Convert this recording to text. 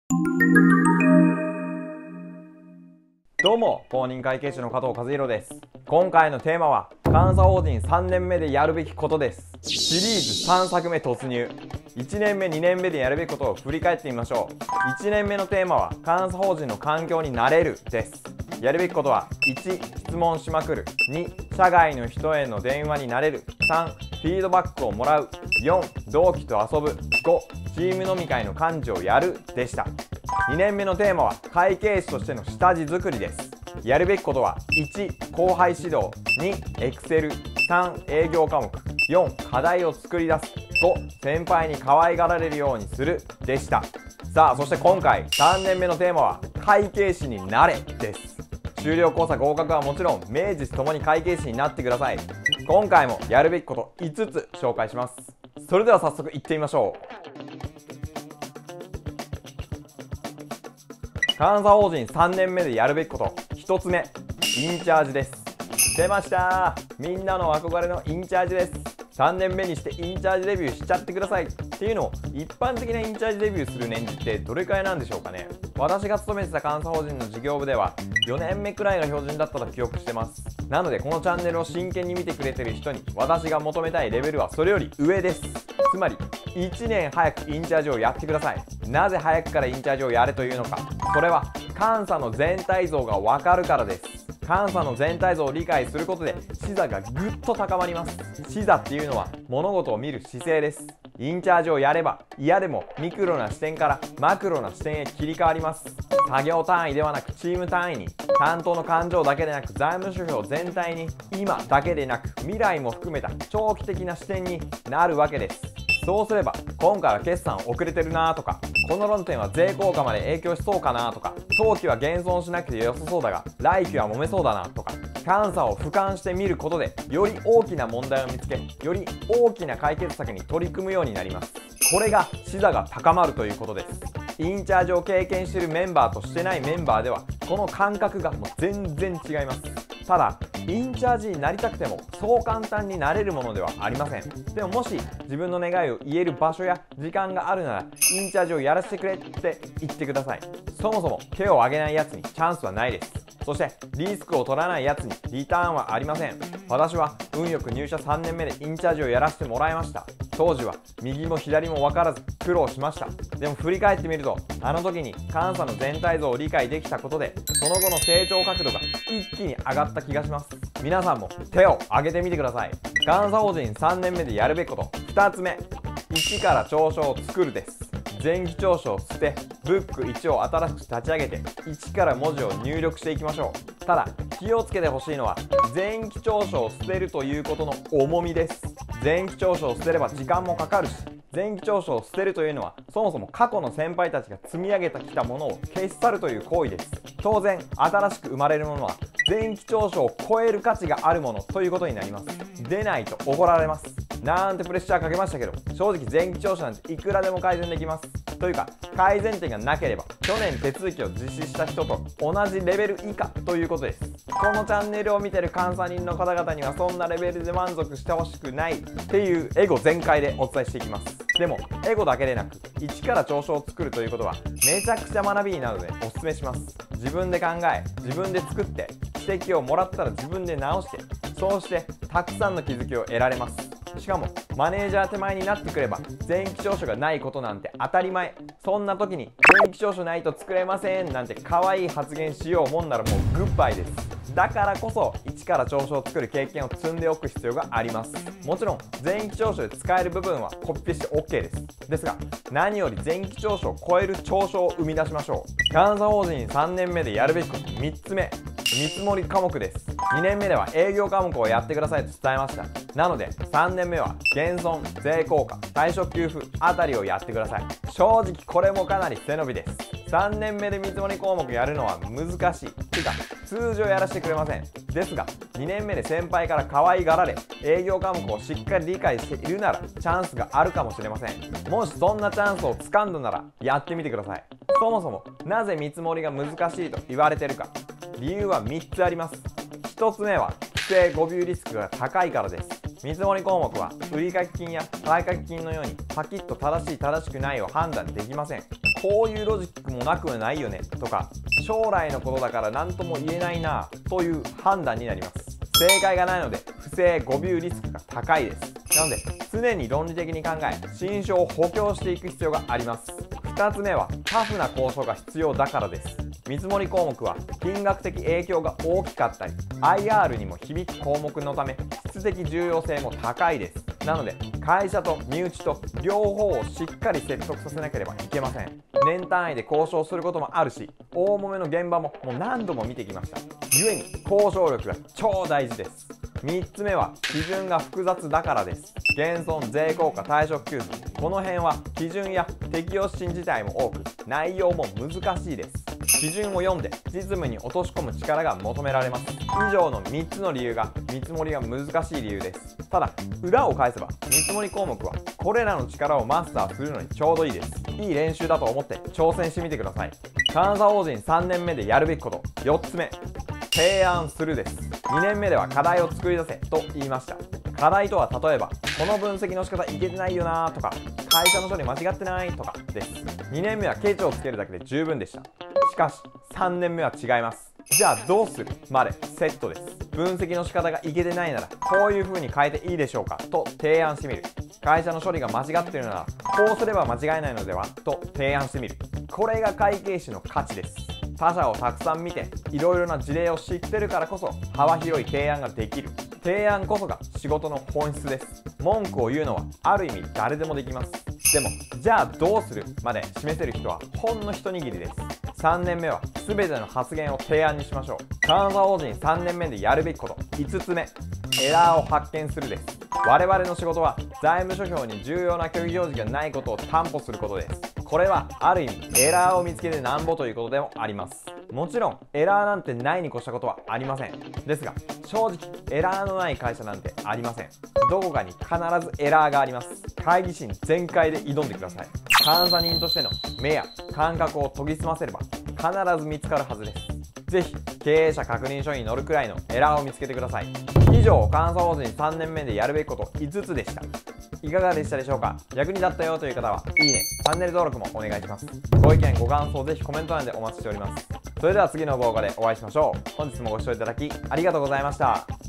どうも、公認会計士の加藤和弘です。今回のテーマは監査法人3年目でやるべきことです。シリーズ3作目突入。1年目2年目でやるべきことを振り返ってみましょう。1年目のテーマは監査法人の環境に慣れるです。やるべきことは1、質問しまくる。2、社外の人への電話に慣れる。3、フィードバックをもらう。4、同期と遊ぶ。5、チーム飲み会の幹事をやるでした。2年目のテーマは会計士としての下地作りです。やるべきことは1、後輩指導。2、エクセル。3、営業科目。4、課題を作り出す。5、先輩に可愛がられるようにするでした。さあ、そして今回3年目のテーマは会計士になれです。修了講座合格はもちろん名実ともに会計士になってください。今回もやるべきこと5つ紹介します。それでは早速いってみましょう。監査法人3年目でやるべきこと1つ目、インチャージです。出ましたー、みんなの憧れのインチャージです。3年目にしてインチャージデビューしちゃってくださいっていうのを一般的なインチャージデビューする年次ってどれくらいなんでしょうかね。私が勤めてた監査法人の事業部では4年目くらいが標準だったと記憶してます。なのでこのチャンネルを真剣に見てくれてる人に私が求めたいレベルはそれより上です。つまり1年早くインチャージをやってください。なぜ早くからインチャージをやれというのか、それは監査の全体像がわかるからです。監査の全体像を理解することで視座がぐっと高まります。視座っていうのは物事を見る姿勢です。インチャージをやれば嫌でもミクロな視点からマクロな視点へ切り替わります。作業単位ではなくチーム単位に、担当の勘定だけでなく財務指標全体に、今だけでなく未来も含めた長期的な視点になるわけです。そうすれば今回は決算遅れてるなとか、この論点は税効果まで影響しそうかなとか、当期は減損しなくて良さそうだが来期は揉めそうだなとか、監査を俯瞰してみることでより大きな問題を見つけ、より大きな解決策に取り組むようになります。これが視座が高まるということです。インチャージを経験しているメンバーとしてないメンバーではこの感覚がもう全然違います。ただインチャージになりたくてもそう簡単になれるものではありません。でももし自分の願いを言える場所や時間があるならインチャージをやらせてくれって言ってください。そもそも手を挙げないやつにチャンスはないです。そしてリスクを取らないやつにリターンはありません。私は運よく入社3年目でインチャージをやらせてもらいました。当時は右も左も分からず苦労しました。でも振り返ってみるとあの時に監査の全体像を理解できたことでその後の成長角度が一気に上がった気がします。皆さんも手を挙げてみてください。監査法人3年目でやるべきこと2つ目、1から調書を作るです。前期調書を捨てブック1を新しく立ち上げて1から文字を入力していきましょう。ただ気をつけてほしいのは前期調書を捨てるということの重みです。前期調書を捨てれば時間もかかるし、前期調書を捨てるというのはそもそも過去の先輩たちが積み上げてきたものを消し去るという行為です。当然新しく生まれるものは前期調書を超える価値があるものということになります。出ないと怒られますなんてプレッシャーかけましたけど、正直前期調書なんていくらでも改善できます。というか改善点がなければ去年手続きを実施した人と同じレベル以下ということです。このチャンネルを見てる監査人の方々にはそんなレベルで満足してほしくないっていうエゴ全開でお伝えしていきます。でもエゴだけでなく一から調書を作るということはめちゃくちゃ学びになるのでおすすめします。自分で考え自分で作って指摘をもらったら自分で直して、そうしてたくさんの気づきを得られます。しかもマネージャー手前になってくれば前期調書がないことなんて当たり前。そんな時に前期調書ないと作れませんなんて可愛い発言しようもんならもうグッバイです。だからこそ一から調書を作る経験を積んでおく必要があります。もちろん前期調書で使える部分はコピペして OK です。ですが何より前期調書を超える調書を生み出しましょう。監査法人3年目でやるべきこと3つ目、見積もり科目です。2年目では営業科目をやってくださいと伝えました。なので3年目は減損、税効果、退職給付あたりをやってください。正直これもかなり背伸びです。3年目で見積もり項目やるのは難しいてか通常やらせてくれません。ですが2年目で先輩から可愛がられ営業科目をしっかり理解しているならチャンスがあるかもしれません。もしそんなチャンスをつかんだならやってみてください。そもそもなぜ見積もりが難しいと言われているか、理由は3つあります。1つ目は不正誤謬リスクが高いからです。 見積もり項目は売掛金や買掛金のようにパキッと正しい正しくないを判断できません。こういうロジックもなくはないよねとか、将来のことだから何とも言えないなという判断になります。正解がないので不正誤謬リスクが高いです。なので常に論理的に考え、心証を補強していく必要があります。2つ目はタフな交渉が必要だからです。見積もり項目は金額的影響が大きかったり IR にも響く項目のため質的重要性も高いです。なので会社と身内と両方をしっかり説得させなければいけません。年単位で交渉することもあるし、大揉めの現場も何度も見てきました。故に交渉力が超大事です。3つ目は基準が複雑だからです。減損、税効果、退職給付、この辺は基準や適用指針自体も多く内容も難しいです。基準を読んで実務に落とし込む力が求められます。以上の3つの理由が見積もりが難しい理由です。ただ裏を返せば見積もり項目はこれらの力をマスターするのにちょうどいいです。いい練習だと思って挑戦してみてください。監査法人3年目でやるべきこと、4つ目、提案するです。2年目では課題を作り出せと言いました。課題とは例えばこの分析の仕方いけてないよなとか、会社の処理間違ってないとかです。2年目はケチをつけるだけで十分でした。しかし3年目は違います。じゃあどうするまでセットです。分析の仕方がいけてないならこういう風に変えていいでしょうかと提案してみる。会社の処理が間違っているならこうすれば間違いないのではと提案してみる。これが会計士の価値です。他社をたくさん見ていろいろな事例を知ってるからこそ幅広い提案ができる。提案こそが仕事の本質です。文句を言うのはある意味誰でもできます。でもじゃあどうするまで示せる人はほんの一握りです。3年目は全ての発言を提案にしましょう。監査法人3年目でやるべきこと、5つ目、エラーを発見するです。我々の仕事は財務諸表に重要な虚偽表示がないことを担保することです。これはある意味エラーを見つけてなんぼということでもあります。もちろんエラーなんてないに越したことはありません。ですが正直エラーのない会社なんてありません。どこかに必ずエラーがあります。会議心全開で挑んでください。監査人としての目や感覚を研ぎ澄ませれば必ず見つかるはずです。ぜひ経営者確認書に載るくらいのエラーを見つけてください。以上、監査法人3年目でやるべきこと5つでした。いかがでしたでしょうか。役に立ったよという方はいいね、チャンネル登録もお願いします。ご意見ご感想ぜひコメント欄でお待ちしております。それでは次の動画でお会いしましょう。本日もご視聴いただきありがとうございました。